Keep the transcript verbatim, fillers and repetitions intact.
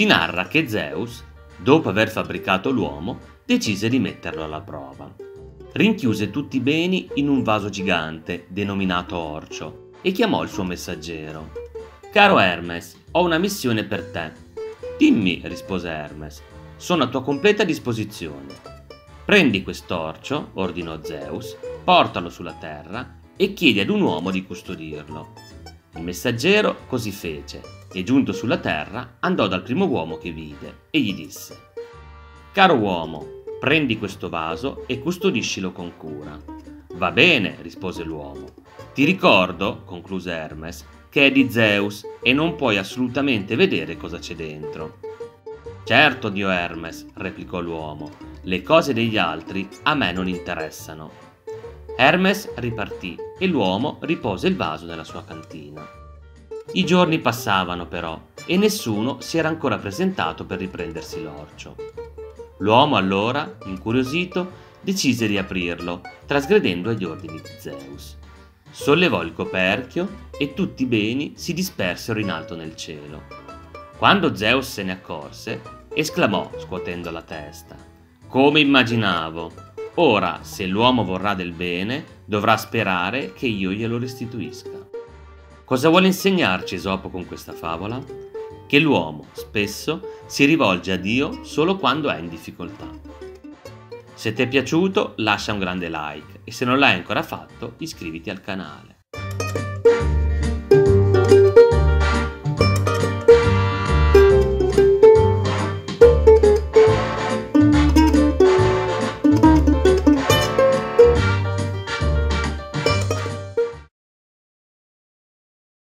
Si narra che Zeus, dopo aver fabbricato l'uomo, decise di metterlo alla prova. Rinchiuse tutti i beni in un vaso gigante, denominato Orcio, e chiamò il suo messaggero. «Caro Hermes, ho una missione per te». «Dimmi», rispose Hermes, «sono a tua completa disposizione». «Prendi quest'orcio», ordinò Zeus, «portalo sulla terra e chiedi ad un uomo di custodirlo». Il messaggero così fece e, giunto sulla terra, andò dal primo uomo che vide e gli disse: «Caro uomo, prendi questo vaso e custodiscilo con cura». «Va bene», rispose l'uomo. «Ti ricordo», concluse Hermes, «che è di Zeus e non puoi assolutamente vedere cosa c'è dentro». «Certo, dio Hermes», replicò l'uomo, «le cose degli altri a me non interessano». Hermes ripartì e l'uomo ripose il vaso nella sua cantina. I giorni passavano però e nessuno si era ancora presentato per riprendersi l'orcio. L'uomo allora, incuriosito, decise di aprirlo, trasgredendo agli ordini di Zeus. Sollevò il coperchio e tutti i beni si dispersero in alto nel cielo. Quando Zeus se ne accorse, esclamò scuotendo la testa: «Come immaginavo! Ora, se l'uomo vorrà del bene, dovrà sperare che io glielo restituisca». Cosa vuole insegnarci Esopo con questa favola? Che l'uomo, spesso, si rivolge a Dio solo quando è in difficoltà. Se ti è piaciuto, lascia un grande like e se non l'hai ancora fatto, iscriviti al canale.